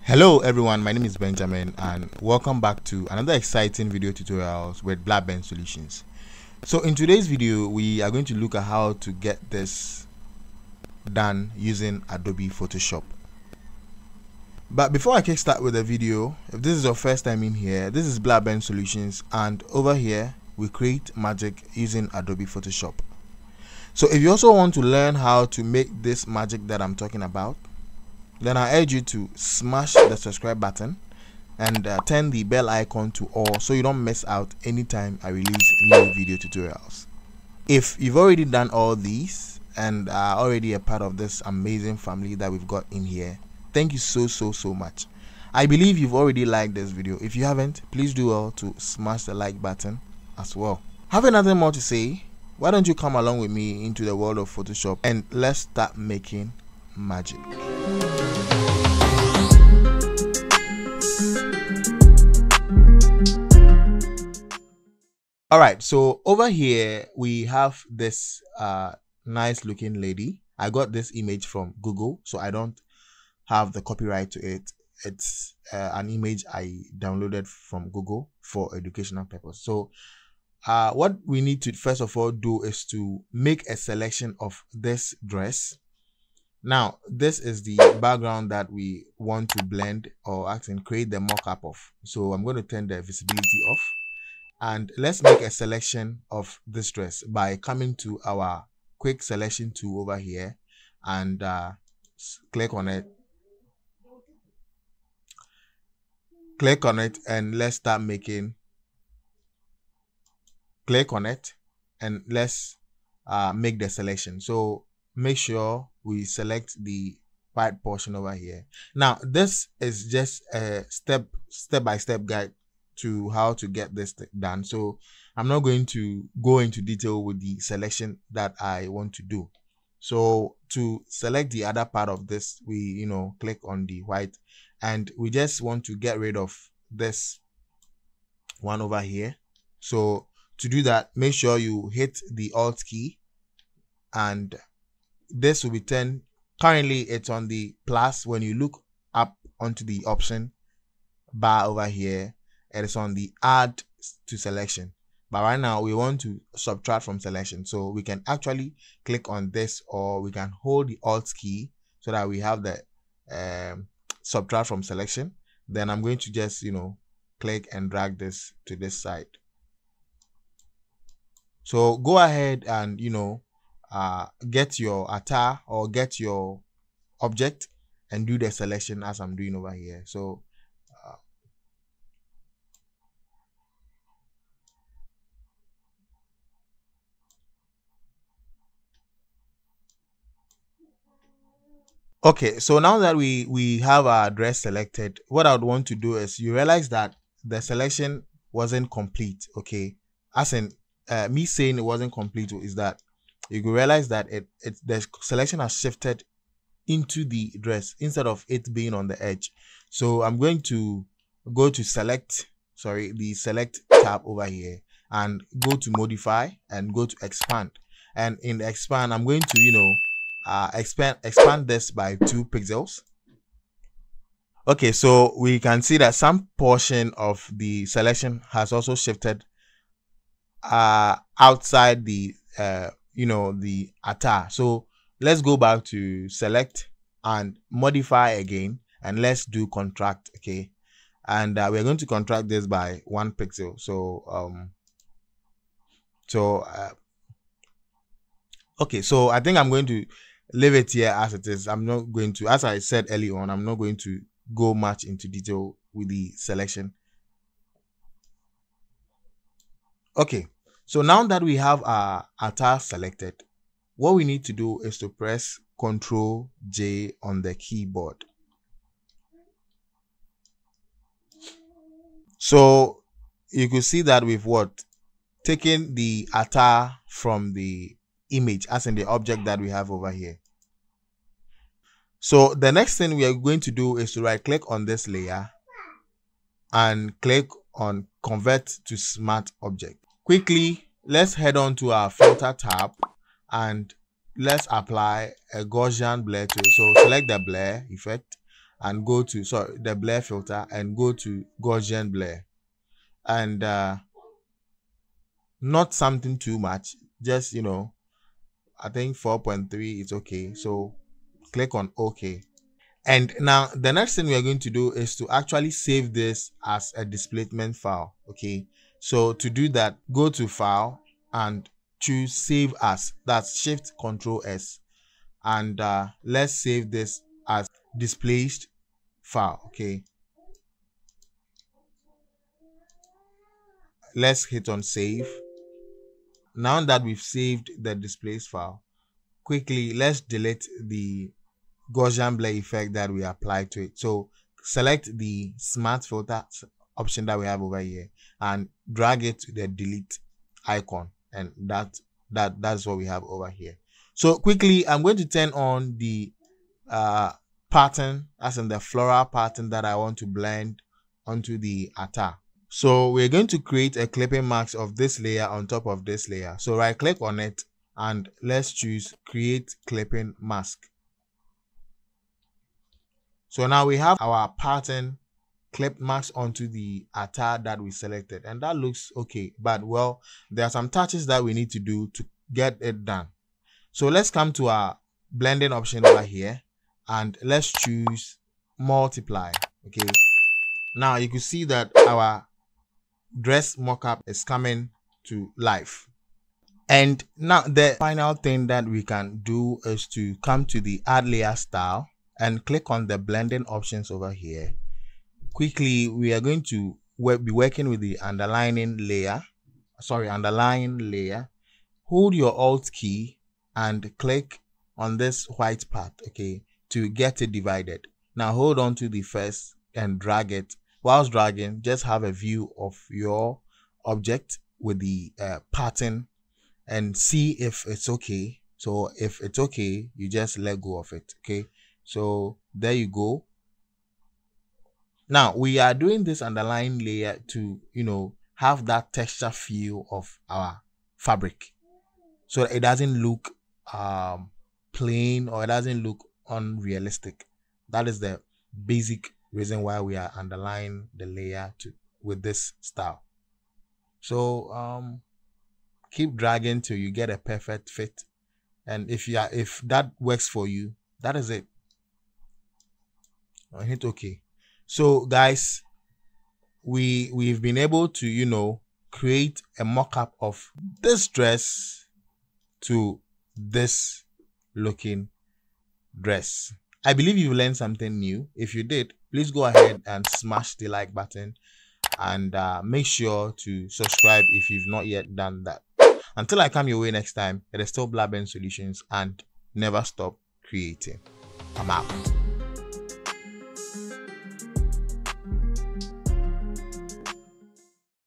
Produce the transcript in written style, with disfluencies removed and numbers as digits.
Hello everyone, my name is Benjamin and welcome back to another exciting video tutorials with BlabenSolutions. So in today's video we are going to look at how to get this done using Adobe Photoshop. But before I kickstart with the video, if this is your first time in here, this is BlabenSolutions and over here we create magic using Adobe Photoshop. So if you also want to learn how to make this magic that I'm talking about, then I urge you to smash the subscribe button and turn the bell icon to all so you don't miss out anytime I release new video tutorials. If you've already done all these and are already a part of this amazing family that we've got in here, thank you so much. I believe you've already liked this video. If you haven't, please do well to smash the like button as well. Having nothing more to say, why don't you come along with me into the world of Photoshop and let's start making magic. Alright, so over here we have this nice looking lady. I got this image from Google, so I don't have the copyright to it. It's an image I downloaded from Google for educational purpose. So what we need to first of all do is to make a selection of this dress. Now this is the background that we want to blend or actually create the mock-up of. So I'm going to turn the visibility off and let's make a selection of this dress by coming to our quick selection tool over here and click on it and let's start making. Click on it and let's make the selection. So make sure we select the white portion over here. Now this is just a step-by-step guide to how to get this done, so I'm not going to go into detail with the selection that I want to do. So to select the other part of this, we click on the white and we just want to get rid of this one over here. So to do that, make sure you hit the Alt key and this will be turned. Currently it's on the plus. When you look up onto the option bar over here, it is on the add to selection, but right now we want to subtract from selection, so we can actually click on this or we can hold the Alt key so that we have the subtract from selection. Then I'm going to just click and drag this to this side. So go ahead and get your attire or get your object and do the selection as I'm doing over here. So okay, so now that we have our dress selected, what I would want to do is, you realize that the selection wasn't complete. Okay, as in me saying it wasn't complete is that you can realize that the selection has shifted into the dress instead of it being on the edge. So I'm going to go to the select tab over here and go to modify and go to expand, and in the expand I'm going to expand this by 2 pixels. Okay, so we can see that some portion of the selection has also shifted outside the the attire. So let's go back to select and modify again and let's do contract. Okay, and we're going to contract this by 1 pixel. Okay, so I think I'm going to leave it here as it is. I'm not going to, as I said early on, I'm not going to go much into detail with the selection. Okay, so now that we have our attire selected, what we need to do is to press Ctrl J on the keyboard. So you can see that we've taken the attire from the image, as in the object that we have over here. So the next thing we are going to do is to right click on this layer and click on convert to smart object. Quickly, let's head on to our filter tab and let's apply a Gaussian blur to it. So select the blur effect and go to the blur filter and go to Gaussian blur, and not something too much, just I think 4.3 is okay. So click on OK. And now the next thing we are going to do is to actually save this as a displacement file. Okay, so to do that, go to File and choose Save As. That's Shift Control S, and let's save this as displaced file. Okay, let's hit on Save. Now that we've saved the displaced file, quickly let's delete the Gaussian blur effect that we applied to it. So select the smart filter option that we have over here and drag it to the delete icon, and that's what we have over here. So quickly, I'm going to turn on the pattern, as in the floral pattern that I want to blend onto the attire. So we're going to create a clipping mask of this layer on top of this layer. So right click on it and let's choose Create Clipping Mask. So now we have our pattern clipped mask onto the attire that we selected, and that looks okay, but well, there are some touches that we need to do to get it done. So let's come to our blending option over here and let's choose multiply. Okay, now you can see that our dress mockup is coming to life. And now the final thing that we can do is to come to the add layer style and click on the blending options over here. Quickly, we are going to be working with the underlying layer. Hold your Alt key and click on this white part, okay, to get it divided. Now hold on to the first and drag it. Whilst dragging, just have a view of your object with the pattern and see if it's okay. So if it's okay, you just let go of it. Okay, so there you go. Now we are doing this underlying layer to have that texture feel of our fabric, so it doesn't look plain or it doesn't look unrealistic. That is the basic reason why we are underlying the layer with this style. So keep dragging till you get a perfect fit, and if that works for you, that is it. I'll hit OK. So guys, we've been able to create a mock-up of this dress to this looking dress. I believe you learned something new. If you did, please go ahead and smash the like button and make sure to subscribe if you've not yet done that. Until I come your way next time, it is still BlabenSolutions, and never stop creating. I'm out.